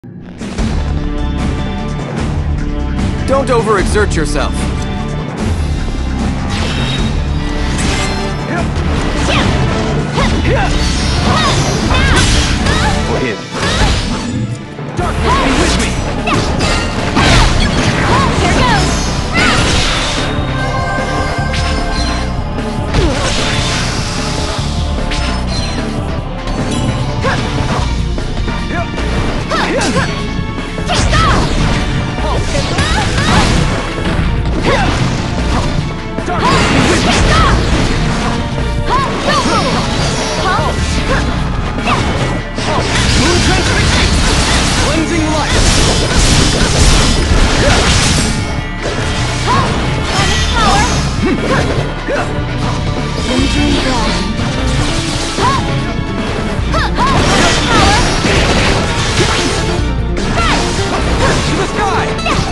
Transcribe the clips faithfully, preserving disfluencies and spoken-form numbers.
Don't overexert yourself. For him. Darkness, be with me! Here goes! Cleansing light! To the sky!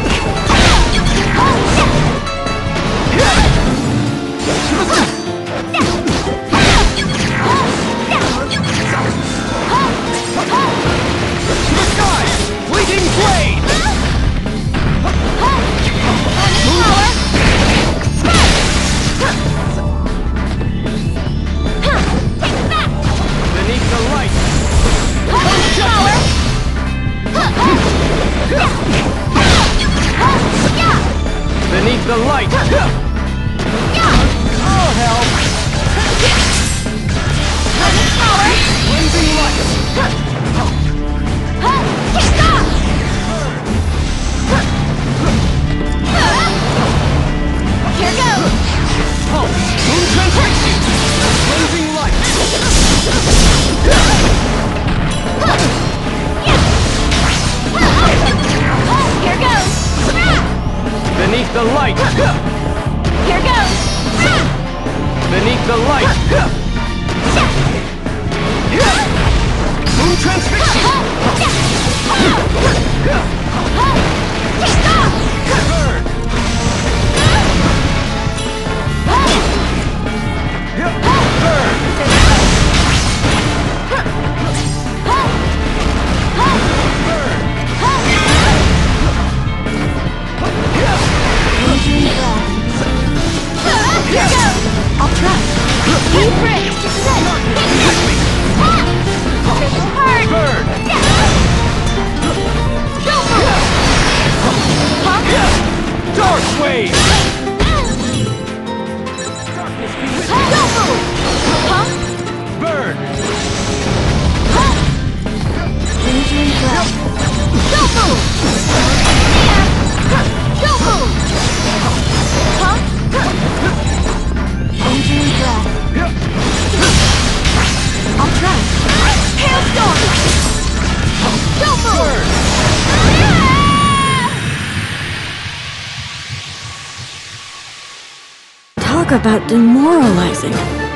To the sky! Fleeting blade! Beneath the light! Beneath the light! Oh, hell! Cleansing light! Here goes! Pulse! Moon transfixing! Cleansing light! Here goes! Beneath the light! Here goes! Beneath the light! Moon transfixing! Burn! Burn! Here goes! I'll try. Keep brick! Set! Hard! Burn! Go for it! Huh? Dark wave! Go for it! Huh? Burn! Injury breath. Go for it! Go for it! Huh? Injury breath. I'll try. Hailstorm! Go for it! Talk about demoralizing.